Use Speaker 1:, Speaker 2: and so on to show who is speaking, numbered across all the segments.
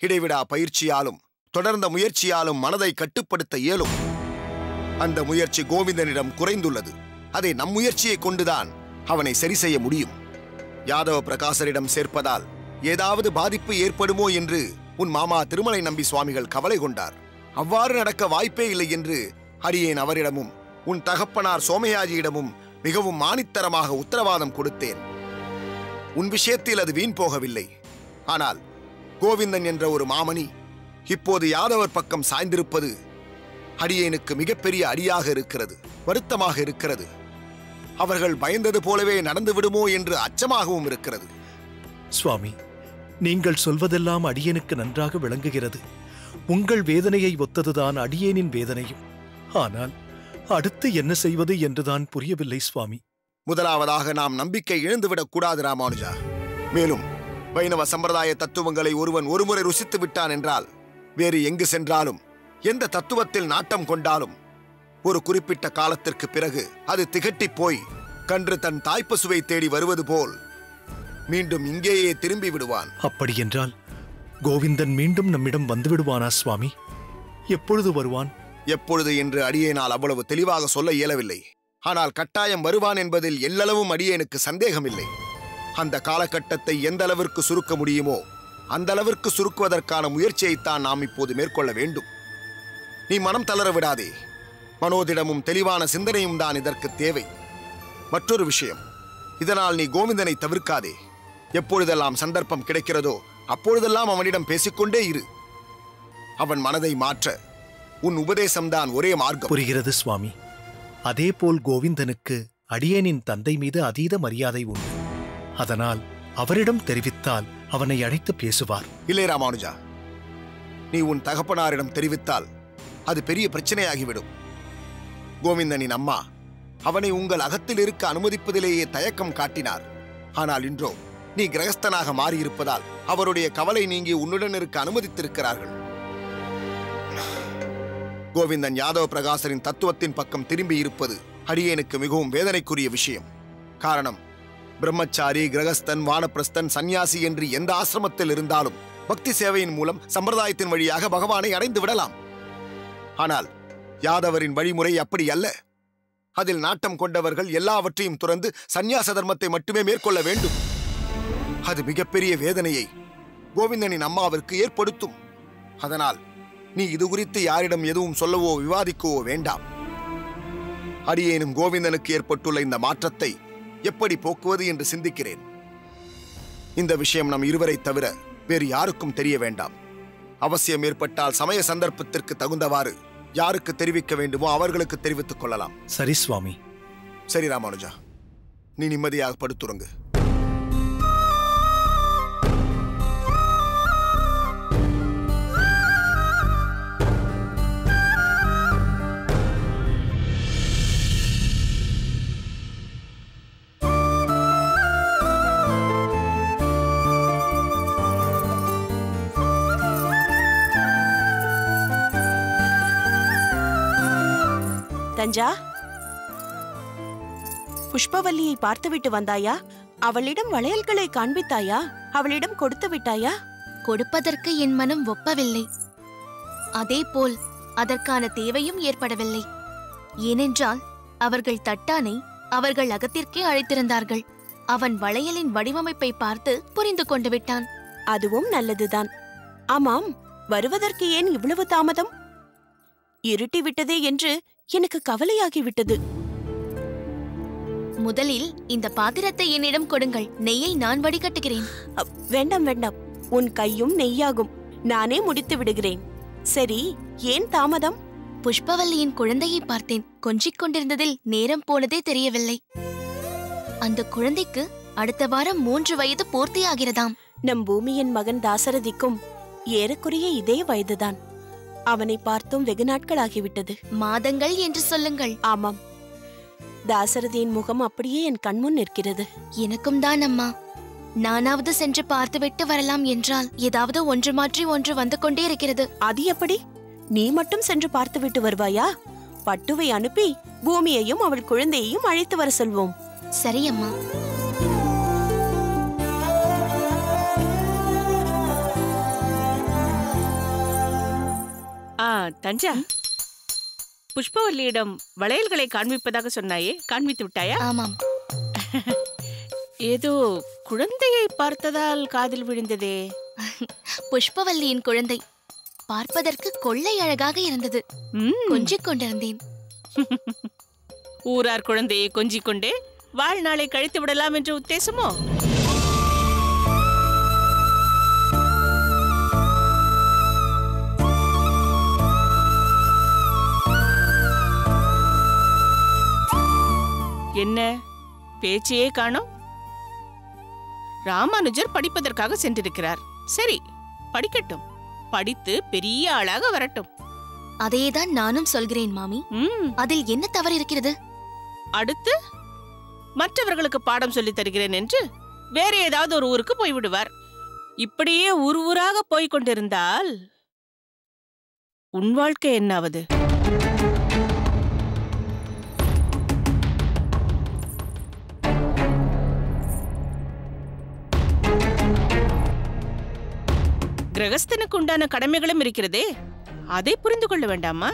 Speaker 1: இடைவிடா பயிற்சியாலும் தொடர்ந்த முயற்சியாலும் மனதை கட்டுப்படுத்த இயலும். அந்த முயற்சி கோவிந்தனிடம் குறைந்துள்ளது. அதை நம் முயற்சியை கொண்டுதான் அவனை சரி செய்ய முடியும். யாதவ பிரகாசரிடம் சேர்ப்பதால் ஏதாவது பாதிப்பு ஏற்படுமோ என்று உன் மாமா திருமலை நம்பி சுவாமிகள் கவலை கொண்டார். அவ்வாறு நடக்க வாய்ப்பே இல்லை என்று அடியேன் அவரிடமும் உன் தகப்பனார் சோமயாஜியிடமும் மிகவும் மானித்தரமாக உத்தரவாதம் கொடுத்தேன். உன் விஷயத்தில் அது வீண் போகவில்லை. ஆனால் கோவிந்தன் என்ற ஒரு மாமணி இப்போது யாதவர் பக்கம் சாய்ந்திருப்பது அடியேனுக்கு மிகப்பெரிய அடியாக இருக்கிறது, வருத்தமாக இருக்கிறது. அவர்கள் பயந்தது போலவே நடந்து விடுமோ என்று அச்சமாகவும் இருக்கிறது.
Speaker 2: சுவாமி, நீங்கள் சொல்வதெல்லாம் அடியேனுக்கு நன்றாக விளங்குகிறது. உங்கள் வேதனையை ஒத்ததுதான் அடியேனின் வேதனையும். ஆனால் அடுத்து என்ன செய்வது என்றுதான் புரியவில்லை சுவாமி.
Speaker 1: முதலாவதாக நாம் நம்பிக்கை இழந்துவிடக் கூடாது ராமானுஜா. மேலும் வைணவ சம்பிரதாய தத்துவங்களை ஒருவன் ஒருமுறை ருசித்து விட்டான் என்றால் வேறு எங்கு சென்றாலும் எந்த தத்துவத்தில் நாட்டம் கொண்டாலும் ஒரு குறிப்பிட்ட காலத்திற்கு பிறகு அது திகட்டி போய் கன்று தன் தாய்ப்பசுவை தேடி வருவது போல் மீண்டும் இங்கேயே திரும்பி விடுவான்.
Speaker 2: அப்படியென்றால் கோவிந்தன் மீண்டும் நம்மிடம் வந்து விடுவானா சுவாமி? எப்பொழுது வருவான்?
Speaker 1: எப்பொழுது என்று அடியேனால் அவ்வளவு தெளிவாக சொல்ல இயலவில்லை. ஆனால் கட்டாயம் வருவான் என்பதில் எல்லளவும் அடியேனுக்கு சந்தேகமில்லை. அந்த காலகட்டத்தை எந்த அளவிற்கு சுருக்க முடியுமோ அந்த அளவிற்கு சுருக்குவதற்கான முயற்சியைத்தான் நாம் இப்போது மேற்கொள்ள வேண்டும். நீ மனம் தளர விடாதே. மனோதிடமும் தெளிவான சிந்தனையும் தான் இதற்கு தேவை. மற்றொரு விஷயம், இதனால் நீ கோவிந்தனை தவிர்க்காதே. எப்பொழுதெல்லாம் சந்தர்ப்பம் கிடைக்கிறதோ அப்பொழுதெல்லாம் அவனிடம் பேசிக்கொண்டே இரு. அவன் மனதை மாற்ற உன் உபதேசம்தான் ஒரே மார்க்கம்.
Speaker 2: புரிகிறது சுவாமி. அதேபோல் கோவிந்தனுக்கு அடியேனின் தந்தை மீது அதீத மரியாதை உண்டு. அதனால் அவரிடம் தெரிவித்தால் அவனை அழைத்து பேசுவார்.
Speaker 1: இல்லை ராமானுஜா, நீ உன் தகப்பனாரிடம் தெரிவித்தால் அது பெரிய பிரச்சனையாகிவிடும். கோவிந்தனின் அம்மா அவனை உங்கள் அகத்தில் இருக்க அனுமதிப்பதிலேயே தயக்கம் காட்டினார். ஆனால் இன்றோ நீ கிரகஸ்தனாக மாறியிருப்பதால் அவருடைய கவலை நீங்கி உன்னுடன் இருக்க அனுமதித்திருக்கிறார்கள். கோவிந்தன் யாதவ பிரகாசரின் தத்துவத்தின் பக்கம் திரும்பி இருப்பது அடியேனுக்கு மிகவும் வேதனைக்குரிய விஷயம். காரணம், பிரம்மச்சாரி, கிரகஸ்தன், வானப்பிரஸ்தன், சந்நியாசி என்று எந்த ஆசிரமத்தில் இருந்தாலும் பக்தி சேவையின் மூலம் சம்பிரதாயத்தின் வழியாக பகவானை அடைந்து விடலாம். ஆனால் யாதவரின் வழிமுறை அப்படி அல்ல. அதில் நாட்டம் கொண்டவர்கள் எல்லாவற்றையும் துறந்து சந்நியாச தர்மத்தை மட்டுமே மேற்கொள்ள வேண்டும். அது மிகப்பெரிய வேதனையை கோவிந்தனின் அம்மாவிற்கு ஏற்படுத்தும். அதனால் நீ இது குறித்து யாரிடம் எதுவும் சொல்லவோ விவாதிக்கவோ வேண்டாம். அடியேனும் கோவிந்தனுக்கு ஏற்பட்டுள்ள இந்த மாற்றத்தை எப்படி போக்குவது என்று சிந்திக்கிறேன். இந்த விஷயம் நம் இருவரை தவிர வேறு யாருக்கும் தெரிய வேண்டாம். அவசியம் ஏற்பட்டால் சமய சந்தர்ப்பத்திற்கு தகுந்தவாறு யாருக்கு தெரிவிக்க வேண்டுமோ அவர்களுக்கு தெரிவித்துக் கொள்ளலாம்.
Speaker 2: சரி சுவாமி.
Speaker 1: சரி ராமானுஜா, நீ நிம்மதியாக படுத்துறங்கு.
Speaker 3: தஞ்சா, புஷ்பவல்லியை பார்த்துவிட்டு வந்தாயா? அவளிடம் வளையல்களை காண்பித்தாயா? அவளிடம் கொடுத்து விட்டாயா?
Speaker 4: கொடுப்பதற்கு என் மனம் ஒப்பவில்லை. அதேபோல் அதற்கான தேவையும் ஏற்படவில்லை. ஏனென்றால் அவர்கள் தட்டானை அவர்கள் அகத்திற்கே அழைத்திருந்தார்கள். அவன் வளையலின் வடிவமைப்பை பார்த்து புரிந்து கொண்டு விட்டான்.
Speaker 3: அதுவும் நல்லதுதான். ஆமாம், வருவதற்கு ஏன் இவ்வளவு தாமதம்? இருட்டி விட்டதே என்று எனக்கு கவலையாகிவிட்டது.
Speaker 4: முதலில் இந்த பாத்திரத்தை என்னிடம் கொடுங்கள். நெய்யை நான் வடிகட்டுகிறேன்.
Speaker 3: வேண்டாம் வேண்டாம், உன் கையும் நெய்யாகும். நானே முடித்து விடுகிறேன். சரி, ஏன் தாமதம்?
Speaker 4: புஷ்பவல்லியின் குழந்தையை பார்த்தேன். கொஞ்சிக் கொண்டிருந்ததில் நேரம் போனதே தெரியவில்லை. அந்த குழந்தைக்கு அடுத்த வாரம் 3 வயது பூர்த்தியாகிறதாம்.
Speaker 3: நம் பூமியின் மகன் தாசரதிக்கும் ஏறக்குறைய இதே வயதுதான். அவனை பார்த்தும் வெகு நாட்கள் ஆகிவிட்டது.
Speaker 4: மாதங்கள் என்று சொல்லுங்கள்.
Speaker 3: ஆமாம், தாசரதியின் முகம் அப்படியே என் கண்முன் நிற்கிறது.
Speaker 4: எனக்கும் தான் அம்மா. நானாவது சென்று பார்த்துவிட்டு வரலாம் என்றால் ஏதாவது ஒன்று மாற்றி ஒன்று வந்து கொண்டே இருக்கிறது.
Speaker 3: அது எப்படி? நீ மட்டும் சென்று பார்த்துவிட்டு வருவாயா? பட்டுவை அனுப்பி பூமியையும் அவள் குழந்தையையும் அழைத்து வர சொல்வோம்.
Speaker 4: சரி அம்மா.
Speaker 5: தஞ்சா, புஷ்பவல்லியிடம் வளையல்களை காண்பிப்பதாக சொன்னாயே, காண்பித்து விட்டாயா?
Speaker 4: ஆமாம்.
Speaker 5: ஏதோ குழந்தையை பார்த்ததால் காதில் விழுந்ததே.
Speaker 4: புஷ்பவல்லியின் குழந்தை பார்ப்பதற்கு கொள்ளை அழகாக இருந்தது. கொஞ்சிக் கொண்டிருந்தேன்.
Speaker 5: ஊரார் குழந்தையை கொஞ்சிக் கொண்டே வாழ்நாளை கழித்து விடலாம் என்ற உத்தேசமோ? என்ன பேச்சையே காணோம்? ராமானுஜர் படிப்பதற்காக சென்றிருக்கிறார். சரி, படிக்கட்டும். படித்து பெரிய ஆளாக வரட்டும்.
Speaker 4: அதேதான் நானும் சொல்கிறேன் மாமி. அதில் என்ன தவறு இருக்கிறது?
Speaker 5: அடுத்து மற்றவர்களுக்கு பாடம் சொல்லித் தருகிறேன் என்று வேற ஏதாவது ஒரு ஊருக்கு போய்விடுவார். இப்படியே ஊர் ஊராக போய்க் கொண்டிருந்தால் உன் வாழ்க்கை என்னாவது? கிரகஸ்தனுக்கு உண்டான கடமைகளும் இருக்கிறதே, அதை புரிந்து கொள்ள வேண்டாமா?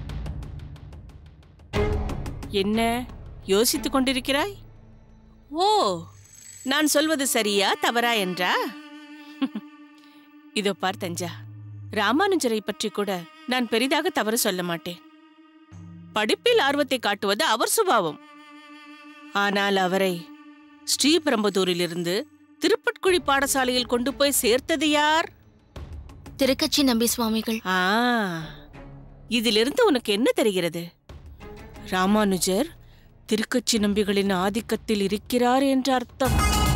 Speaker 5: என்ன யோசித்துக் கொண்டிருக்கிறாய்? ஓ, நான் சொல்வது சரியா தவறா என்றா? இதோ பார் தஞ்சா, ராமானுஜரை பற்றி கூட நான் பெரிதாக தவறு சொல்ல மாட்டேன். படிப்பில் ஆர்வத்தை காட்டுவது அவர் சுபாவம். ஆனால் அவரை ஸ்ரீபெரும்புதூரிலிருந்து திருப்பட்குழி பாடசாலையில் கொண்டு போய் சேர்த்தது யார்?
Speaker 4: திருக்கச்சி நம்பி சுவாமிகள்.
Speaker 5: இதிலிருந்து உனக்கு என்ன தெரிகிறது? ராமானுஜர் திருக்கச்சி நம்பிகளின் ஆதிக்கத்தில் இருக்கிறார் என்ற அர்த்தம்.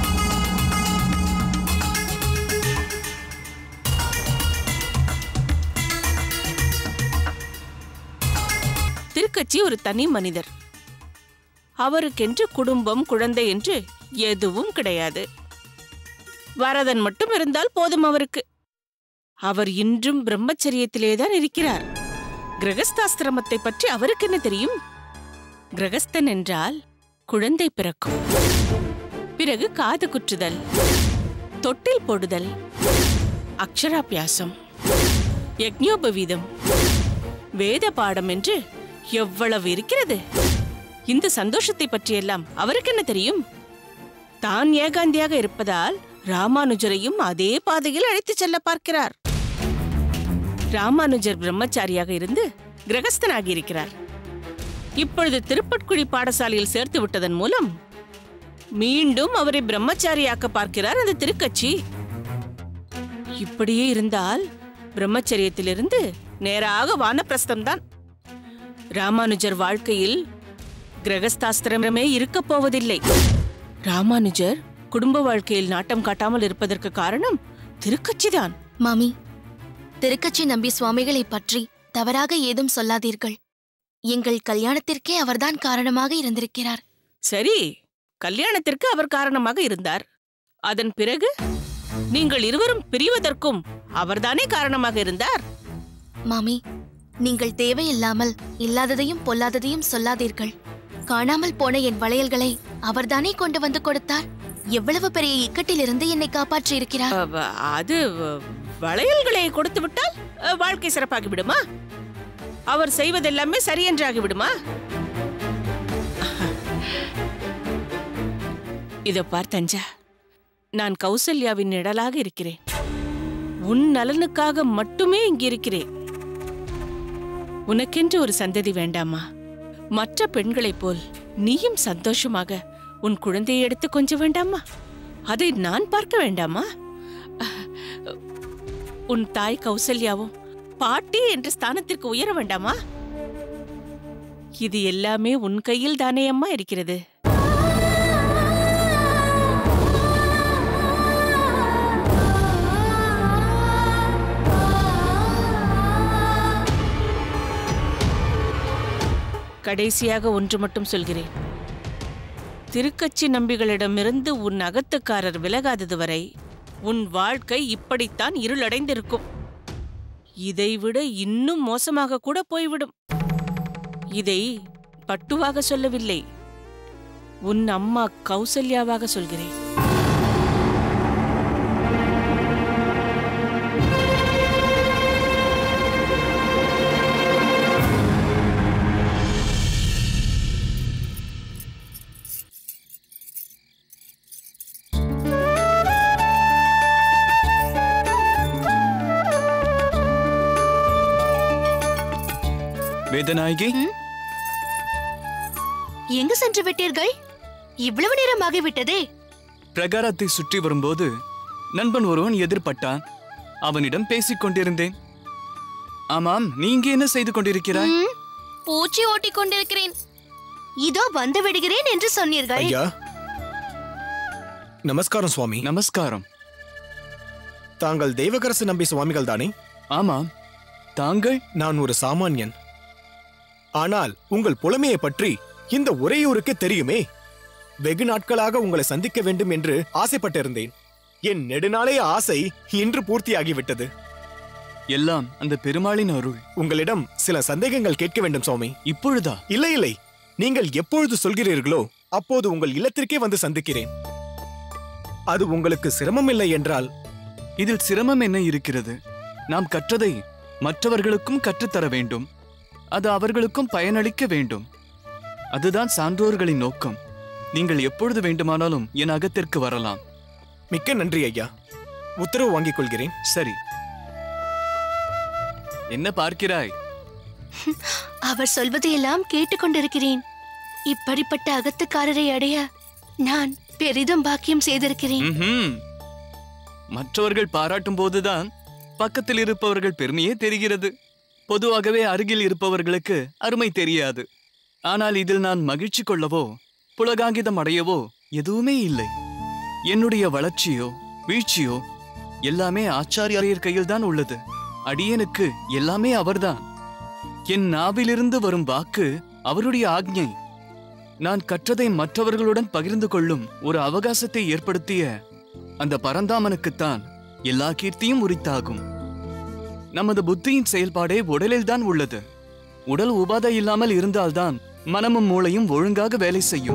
Speaker 5: திருக்கச்சி ஒரு தனி மனிதர். அவருக்கென்று குடும்பம், குழந்தை என்று எதுவும் கிடையாது. வரதன் மட்டும் இருந்தால் போதும் அவருக்கு. அவர் இன்றும் பிரம்மச்சரியத்திலேதான் இருக்கிறார். கிரகஸ்தாசிரமத்தை பற்றி அவருக்கு என்ன தெரியும்? கிரகஸ்தன் என்றால் குழந்தை பிறக்கும், பிறகு காது குற்றுதல், தொட்டில் போடுதல், அக்ஷராபியாசம், யக்ஞோபவீதம், வேத பாடம் என்று எவ்வளவு இருக்கிறது. இந்த சந்தோஷத்தை பற்றியெல்லாம் அவருக்கு என்ன தெரியும்? தான் ஏகாந்தியாக இருப்பதால் ராமானுஜரையும் அதே பாதையில் அழைத்துச் செல்ல பார்க்கிறார். ராமானுஜர் பிரம்மச்சாரியாக இருந்து கிரகஸ்தனாகி இருக்கிறார். இப்பொழுது திருப்பட்குழி பாடசாலையில் சேர்த்து விட்டதன் மூலம் மீண்டும் அவரை பிரம்மச்சாரியாக்க பார்க்கிறார் அந்த திருக்கச்சி. இப்படியே இருந்தால் பிரம்மச்சரியத்திலிருந்து நேராக வானப்பிரஸ்தம்தான். ராமானுஜர் வாழ்க்கையில் கிரகஸ்தாஸ்திரமே இருக்கப் போவதில்லை. ராமானுஜர் குடும்ப வாழ்க்கையில் நாட்டம் காட்டாமல் இருப்பதற்கு காரணம் திருக்கச்சிதான்.
Speaker 4: மாமி, திருக்கச்சி நம்பி சுவாமிகளை பற்றி தவறாக ஏதும் சொல்லாதீர்கள். எங்கள் கல்யாணத்திற்கே அவர்தான் காரணமாக இருந்திருக்கிறார்.
Speaker 5: சரி, கல்யாணத்திற்கு அவர் காரணமாக இருந்தார். அதன் பிறகு நீங்கள் இருவரும் பிரிவதற்கும் அவர்தானே காரணமாக இருந்தார்.
Speaker 4: மாமி, நீங்கள் தேவையில்லாமல் இல்லாததையும் பொல்லாததையும் சொல்லாதீர்கள். காணாமல் போன என் வளையல்களை அவர்தானே கொண்டு வந்து கொடுத்தார். எவ்வளவு பெரிய இக்கட்டிலிருந்து என்னை காப்பாற்றி இருக்கிறார்.
Speaker 5: அது வளையல்களை கொடுத்து விட்டால் வாழ்க்கை சிறப்பாகி விடுமா? அவர் செய்வதெல்லாமே சரியென்றாகி விடுமா? இதோ பார் தஞ்சா, நான் கௌசல்யாவின் நிழலாக இருக்கிறேன். உன் நலனுக்காக மட்டுமே இங்கு இருக்கிறேன். உனக்கென்று ஒரு சந்ததி வேண்டாமா? மற்ற பெண்களைப் போல் நீயும் சந்தோஷமாக உன் குழந்தையை எடுத்து கொஞ்ச வேண்டாமா? அதை நான் பார்க்க வேண்டாமா? உன் தாய் கௌசல்யாவும் பாட்டி என்ற ஸ்தானத்திற்கு உயர வேண்டாமா? இது எல்லாமே உன் கையில் தானே அம்மா இருக்கிறது. கடைசியாக ஒன்று மட்டும் சொல்கிறேன். திருக்கச்சி நம்பிகளிடமிருந்து உன் அகத்துக்காரர் விலகாதது வரை உன் வாழ்க்கை இப்படித்தான் இருளடைந்திருக்கும். இதைவிட இன்னும் மோசமாக கூட போய்விடும். இதை பட்டுவாக சொல்லவில்லை, உன் அம்மா கௌசல்யாவாக சொல்கிறேன்.
Speaker 6: வேதநாயகி,
Speaker 4: எங்கு சென்று விட்டீர்கள்? இவ்வளவு நேரம் ஆகிவிட்டதே.
Speaker 6: பிரகாரத்தை சுற்றி வரும்போது நண்பன் ஒருவன் எதிர்பட்டான். அவனிடம் பேசிக் கொண்டிருந்தேன். ஆமாம், நீங்க என்ன செய்து கொண்டிருக்கிறாய்?
Speaker 4: பூச்சி ஓட்டிக் கொண்டிருக்கிறேன். இதோ வந்து விடுகிறேன் என்று சொன்னீர்கள்.
Speaker 2: ஐயா, நமஸ்காரம் சுவாமி.
Speaker 6: நமஸ்காரம்.
Speaker 2: தாங்கள் தெய்வகரசு நம்பி சுவாமிகள் தானே?
Speaker 6: ஆமாம். தாங்கள்?
Speaker 2: நான் ஒரு சாமானியன். ஆனால் உங்கள் புலமையை பற்றி இந்த உறையூருக்கு தெரியுமே. வெகு நாட்களாக உங்களை சந்திக்க வேண்டும் என்று ஆசைப்பட்டிருந்தேன். என் நெடுநாளைய ஆசை இன்று பூர்த்தியாகிவிட்டது.
Speaker 6: எல்லாம் அந்த பெருமாளின் அருள்.
Speaker 2: உங்களிடம் சில சந்தேகங்கள் கேட்க வேண்டும் சுவாமி.
Speaker 6: இப்பொழுதா?
Speaker 2: இல்லை இல்லை, நீங்கள் எப்பொழுது சொல்கிறீர்களோ அப்போது உங்கள் இல்லத்திற்கே வந்து சந்திக்கிறேன். அது உங்களுக்கு சிரமம் இல்லை என்றால்?
Speaker 6: இதில் சிரமம் என்ன இருக்கிறது? நாம் கற்றதை மற்றவர்களுக்கும் கற்றுத்தர வேண்டும். அது அவர்களுக்கும் பயனளிக்க வேண்டும். அதுதான் சான்றோர்களின் நோக்கம். நீங்கள் எப்பொழுது வேண்டுமானாலும் என் அகத்திற்கு வரலாம்.
Speaker 2: மிக்க நன்றி ஐயா. உத்தரவு வாங்கிக் கொள்கிறேன்.
Speaker 6: சரி. என்ன பார்க்கிறாய்?
Speaker 4: அவர் சொல்வதையெல்லாம் கேட்டுக்கொண்டிருக்கிறேன். இப்படிப்பட்ட அகத்துக்காரரை அடைய நான் பெரிதும் பாக்கியம் செய்திருக்கிறேன்.
Speaker 6: மற்றவர்கள் பாராட்டும் போதுதான் பக்கத்தில் இருப்பவர்கள் பெருமையே தெரிகிறது. பொதுவாகவே அருகில் இருப்பவர்களுக்கு அருமை தெரியாது. ஆனால் இதில் நான் மகிழ்ச்சி கொள்ளவோ புலகாங்கிதம் அடையவோ எதுவுமே இல்லை. என்னுடைய வளர்ச்சியோ வீழ்ச்சியோ எல்லாமே ஆச்சாரியர் கையில்தான் உள்ளது. அடியனுக்கு எல்லாமே அவர்தான். என் நாவிலிருந்து வரும் வாக்கு அவருடைய ஆக்ஞை. நான் கற்றதை மற்றவர்களுடன் பகிர்ந்து கொள்ளும் ஒரு அவகாசத்தை ஏற்படுத்திய அந்த பரந்தாமனுக்குத்தான் எல்லா கீர்த்தியும் உரித்தாகும். நமது புத்தியின் செயல்பாடே உடலில்தான் உள்ளது. உடல் உபாதை இல்லாமல் இருந்தால்தான் மனமும் மூளையும் ஒழுங்காக வேலை செய்யும்.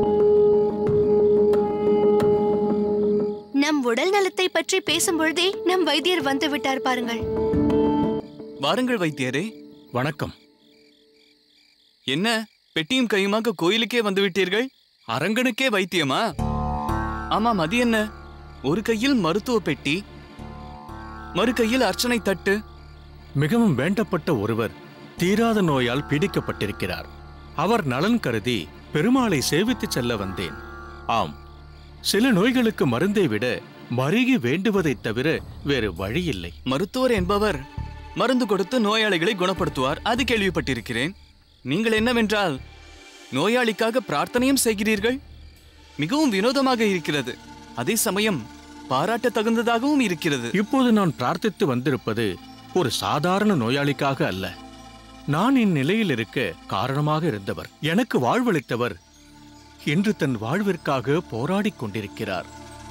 Speaker 4: நம் உடல் நலத்தை பற்றி பேசும் பொழுதே நம் வைத்தியர் வந்து விட்டார் பாருங்கள்.
Speaker 6: வாருங்கள் வைத்தியரே.
Speaker 2: வணக்கம்.
Speaker 6: என்ன பெட்டியும் கையுமாக கோயிலுக்கே வந்து விட்டீர்கள்? அரங்கனுக்கே வைத்தியமா? ஆமாம், அது என்ன? ஒரு கையில் மருத்துவ பெட்டி, மறு கையில் அர்ச்சனை தட்டு.
Speaker 7: மிகவும் வேண்டப்பட்ட ஒருவர் தீராத நோயால் பீடிக்கப்பட்டிருக்கிறார். அவர் நலன் கருதி பெருமாளை சேவித்து செல்ல வந்தேன். ஆம், சில நோய்களுக்கு மருந்தை விட மருகி வேண்டுவதைத் தவிர வேறு வழியில்லை.
Speaker 6: மருத்துவர் என்பவர் மருந்து கொடுத்து நோயாளிகளை குணப்படுத்துவார், அது கேள்விப்பட்டிருக்கிறேன். நீங்கள் என்னவென்றால் நோயாளிக்காக பிரார்த்தனையும் செய்கிறீர்கள். மிகவும் வினோதமாக இருக்கிறது. அதே சமயம் பாராட்ட தகுந்ததாகவும் இருக்கிறது.
Speaker 7: இப்போது நான் பிரார்த்தித்து வந்திருப்பது ஒரு சாதாரண நோயாளிக்காக அல்ல. நான் இந்நிலையில் இருக்க காரணமாக இருந்தவர், எனக்கு வாழ்வளித்தவர் இன்று தன் வாழ்விற்காக போராடிக் கொண்டிருக்கிறார்.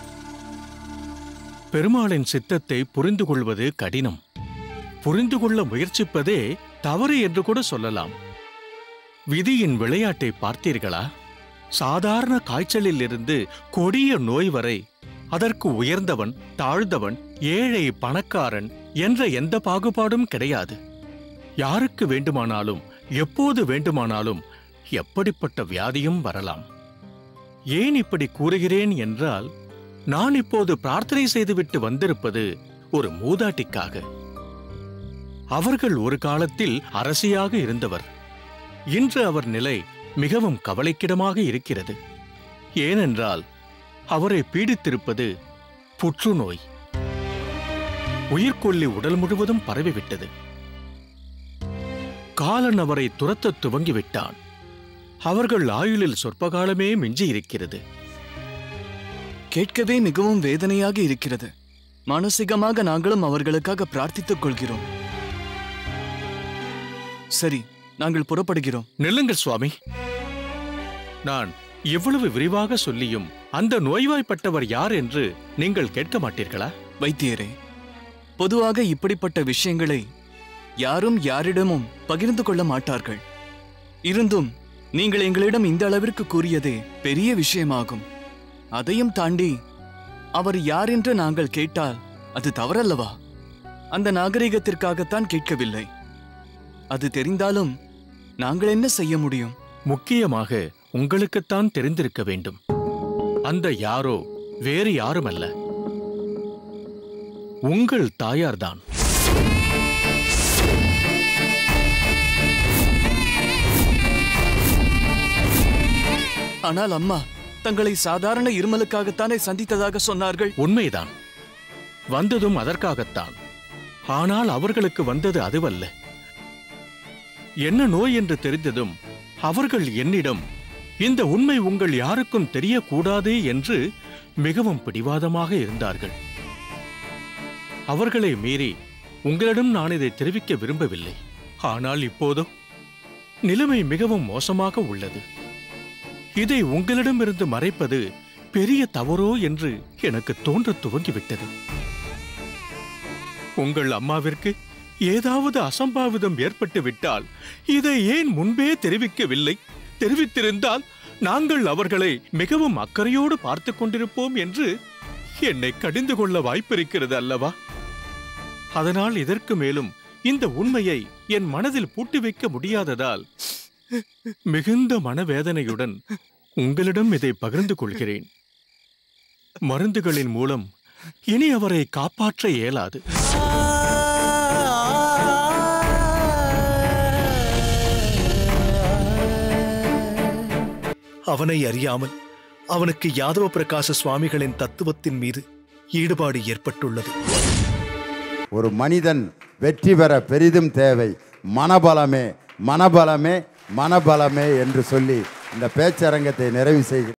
Speaker 7: பெருமாளின் சித்தத்தை புரிந்து கொள்வது கடினம். புரிந்து கொள்ள முயற்சிப்பதே தவறு என்று கூட சொல்லலாம். விதியின் விளையாட்டை பார்த்தீர்களா? சாதாரண காய்ச்சலில் இருந்து கொடிய நோய் வரை அதற்கு உயர்ந்தவன் தாழ்ந்தவன் ஏழை பணக்காரன் என்ற எந்த பாகுபாடும் கிடையாது. யாருக்கு வேண்டுமானாலும் எப்போது வேண்டுமானாலும் எப்படிப்பட்ட வியாதியும் வரலாம். ஏன் இப்படி கூறுகிறேன் என்றால், நான் இப்போது பிரார்த்தனை செய்துவிட்டு வந்திருப்பது ஒரு மூதாட்டிக்காக. அவர்கள் ஒரு காலத்தில் அரசியாக இருந்தவர். இன்று அவர் நிலை மிகவும் கவலைக்கிடமாக இருக்கிறது. ஏனென்றால் அவரை பீடித்திருப்பது புற்றுநோய். உயிர்கொல்லி உடல் முழுவதும் பரவிவிட்டது. காலன் அவரை துரத்த துவங்கிவிட்டான். அவர்கள் ஆயுளில் சொற்பகாலமே மிஞ்சி இருக்கிறது.
Speaker 6: கேட்கவே மிகவும் வேதனையாக இருக்கிறது. மானசீகமாக நாங்களும் அவர்களுக்காக பிரார்த்தித்துக் கொள்கிறோம். சரி, நாங்கள் புறப்படுகிறோம்.
Speaker 7: நில்லுங்கள் சுவாமி. நான் எவ்வளவு விரிவாக சொல்லியும் அந்த நோய்வாய்ப்பட்டவர் யார் என்று நீங்கள் கேட்க மாட்டீர்களா?
Speaker 6: வைத்தியரே, பொதுவாக இப்படிப்பட்ட விஷயங்களை யாரும் யாரிடமும் பகிர்ந்து கொள்ள மாட்டார்கள். இருந்தும் நீங்கள் எங்களிடம் இந்த அளவிற்கு கூறியதே பெரிய விஷயமாகும். அதையும் தாண்டி அவர் யார் என்று நாங்கள் கேட்டால் அது தவறல்லவா? அந்த நாகரிகத்திற்காகத்தான் கேட்கவில்லை. அது தெரிந்தாலும் நாங்கள் என்ன செய்ய முடியும்?
Speaker 7: முக்கியமாக உங்களுக்குத்தான் தெரிந்திருக்க வேண்டும். அந்த யாரோ வேறு யாருமல்ல, உங்கள் தாயார்தான்.
Speaker 6: ஆனால் அம்மா தங்களை சாதாரண இருமலுக்காகத்தானே சந்தித்ததாக சொன்னார்கள்.
Speaker 7: உண்மைதான், வந்ததும் அதற்காகத்தான். ஆனால் அவர்களுக்கு வந்தது அதுவல்ல. என்ன நோய் என்று தெரிந்ததும் அவர்கள் என்னிடம் இந்த உண்மை உங்கள் யாருக்கும் தெரியக்கூடாது என்று மிகவும் பிடிவாதமாக இருந்தார்கள். அவர்களை மீறி உங்களிடம் நான் இதை தெரிவிக்க விரும்பவில்லை. ஆனால் இப்போதோ நிலைமை மிகவும் மோசமாக உள்ளது. இதை உங்களிடமிருந்து மறைப்பது பெரிய தவறோ என்று எனக்கு தோன்றத் துவங்கிவிட்டது. உங்கள் அம்மாவிற்கு ஏதாவது அசம்பாவிதம் ஏற்பட்டு விட்டால் இதை ஏன் முன்பே தெரிவிக்கவில்லை? தெரிவித்திருந்தால் நாங்கள் அவர்களை மிகவும் அக்கறையோடு பார்த்து கொண்டிருப்போம் என்று என்னை கடிந்து கொள்ள வாய்ப்பிருக்கிறது அல்லவா? அதனால் இதற்கு மேலும் இந்த உண்மையை என் மனதில் பூட்டி வைக்க முடியாததால் மிகுந்த மனவேதனையுடன் உங்களிடம் இதை பகிர்ந்து கொள்கிறேன். மருந்துகளின் மூலம் இனி அவரை காப்பாற்ற இயலாது.
Speaker 2: அவனை அறியாமல் அவனுக்கு யாதவ பிரகாச சுவாமிகளின் தத்துவத்தின் மீது ஈடுபாடு ஏற்பட்டுள்ளது.
Speaker 8: ஒரு மனிதன் வெற்றி பெற பெரிதும் தேவை மனபலமே, மனபலமே, மனபலமே என்று சொல்லி இந்த பேச்சரங்கத்தை நிறைவு செய்கிறேன்.